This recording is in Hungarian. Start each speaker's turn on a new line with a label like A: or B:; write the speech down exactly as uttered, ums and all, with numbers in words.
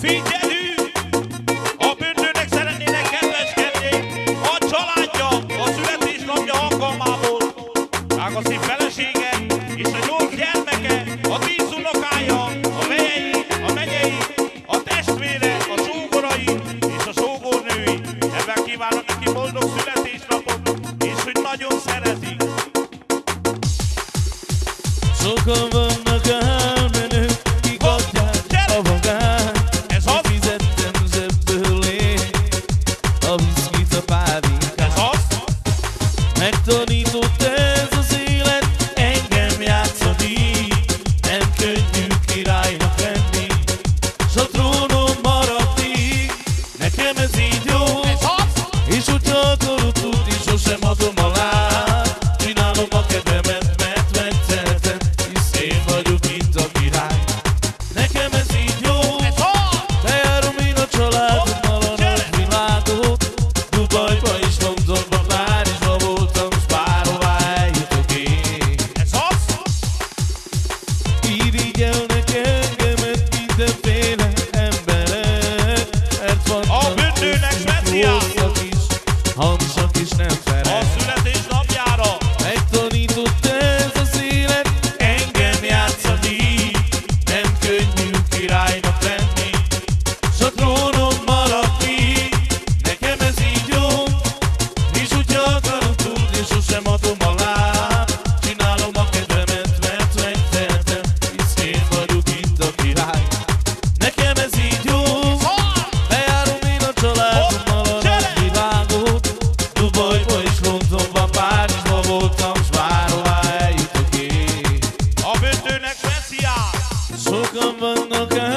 A: Figyelünk! A bűnlőnek szeretnének kedveskedni a családja, a születésnapja alkalmából. Drága szív felesége és a nyolc gyermeke, a tíz unokája, a vejei, a megyei, a testvére, a sógorai és a sógornői. Ebben kívánok neki boldog születésnapot, és hogy nagyon szeretik.
B: Sokan vannak elmenők, kik adják a magát. Fizettem zsebből a viszkit, a pálinkát. Megtanított ez az élet engem játszani. Nem könnyű királynak lenni, s a trónom maradtig. Nekem ez így jó, és hogyha akarod tudni, sosem adom alá. Csinálom a kedvemet, mert megszeretem, hisz én vagyok itt a király. Nekem ez így jó, bejárom én a családommal a nagyvilágot. Dubajba és Londonba, Párizsba voltam, s bárhová eljutok én. Irigyelnek engemet mindenféle emberek, mert van
A: A bűnlőnek speciál!
B: hangsak is nem
A: A
B: felel.
A: születésnapjára
B: Megtanított ez az élet engem játszani. Nem könnyű királynak lenni, s a trónom maradni. Nekem ez így jó, és hogyha akarod tudni, sosem adom alá. Csinálom a kedvemet, mert megtehetem, hisz én vagyok itt a király. Nekem ez így jó, bejárom én a családommal a nagyvilágot. Dubajba és Londonba, Párizsba voltam, s bárhová eljutok én.
A: a bűnlőnek speciál!
B: Sokan vannak